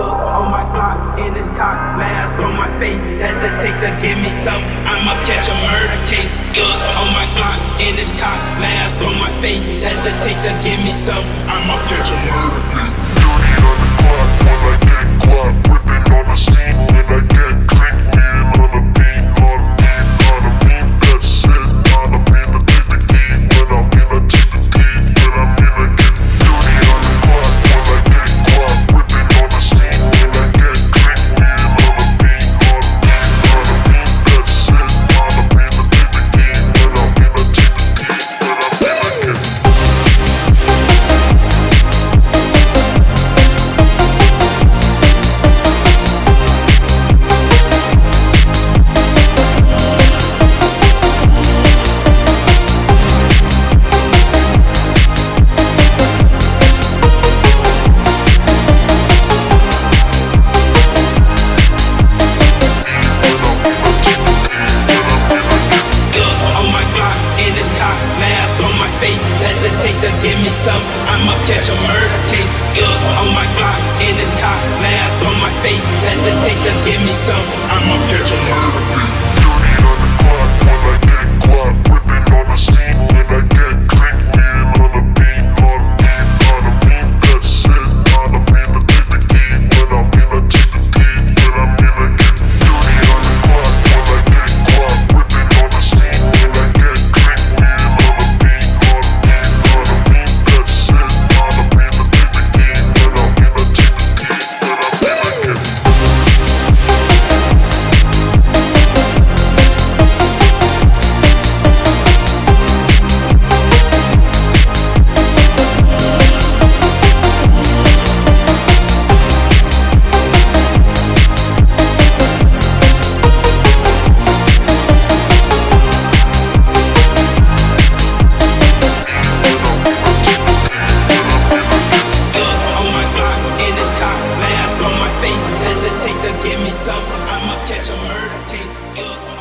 on my clock, in this cock, mask on my face. Hesitate to give me some, I'ma catch a murder case. On my clock, in this cock, mask on my face. Hesitate to give me some, I'ma catch a murder case. Dirty on the clock when I get guap, whipping on the scene when I get crank, leaning on the beat, on me, that's it, on me to take the key, when I'm in I take the key, when I'm in I get dirty on the clock when I get guap, whipping on the scene when I get crank, leaning on the beat, on me, that's it, on me to take the key, when I'm in I take the key, when I'm in I get hesitate to give me some, I'ma catch a murder case. On my clock, in this cock, mask on my face. Hesitate to give me some, I'ma catch a murder case. dirty on the clock when I get guap, whipping on the scene when I get crank, leaning on the beat, on me, that's it, on me to take the key, when I'm in I take the key, when I'm in I get dirty on the clock when I get guap, whipping on the scene when I get crank, leaning on the beat, on me, that's it, on me to take the key, when I'm in I take the key, when I'm in I get on my clock, in this cock, mask on my face. Hesitate to give me some, I'ma catch a murder case.